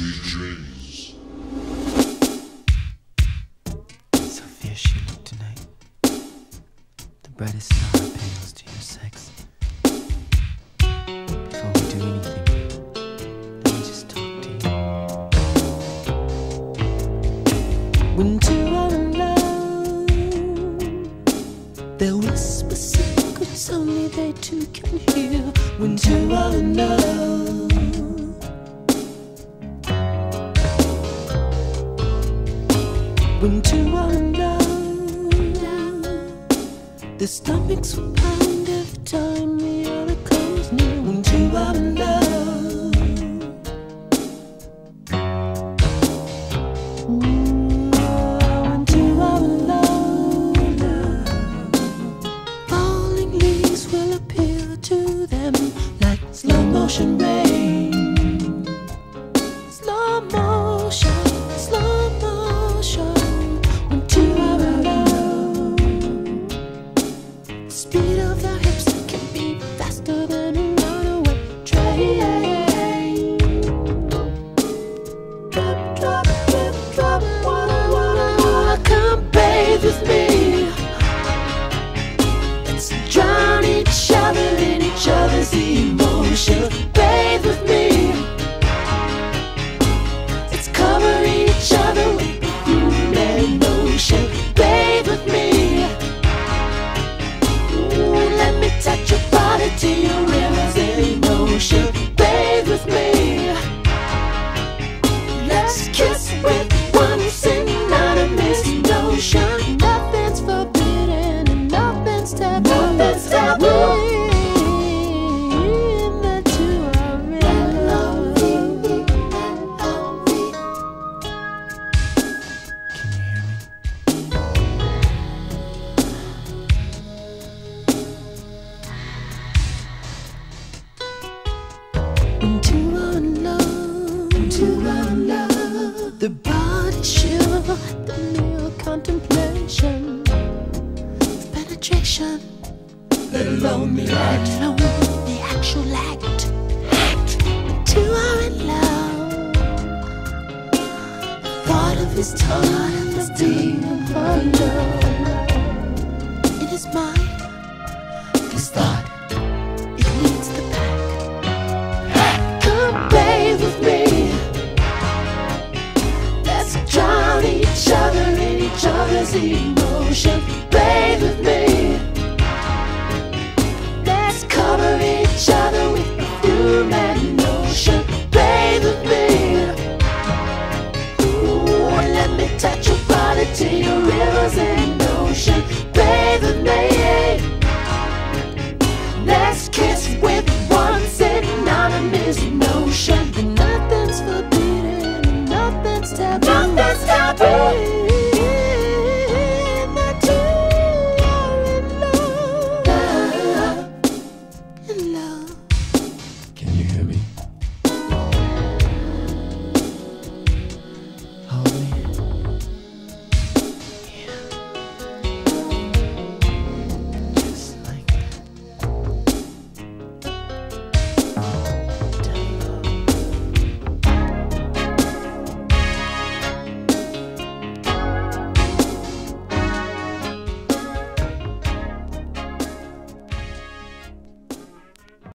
DJs. So fierce you look tonight. The brightest star pales to your sex. Before we do anything, let me just talk to you. When two are in love, they'll whisper secrets only they two can hear. When two are in love, when two are in love, their stomachs will pound every time the other comes near. When two are in love, when two are in love, falling leaves will appear to them like slow motion rain. Slow motion, slow motion. When two are in love, the speed of their hips can be faster than a runaway train. Drop, drop, drip, drop, wanna come bathe with me. Let's drown each other in each other's emotion. Bathe with me. Let's cover each other with perfume and lotion. Bathe with me. Ooh, let me touch your body to your rivers and emotion. Bathe with me. Let's kiss with one synonymous notion. Nothing's forbidden and nothing's taboo. Nothing's taboo. The two are in love. Can you hear me? When two are in love, when two are in love, the body shiver at the mere contemplation of penetration, let alone the act, the actual act. When two are in love, the thought of his tongue is deep under in his mind. This thought, it leads the pack. Come bathe with me. Let's drown each other in each other's emotion. Bathe with me.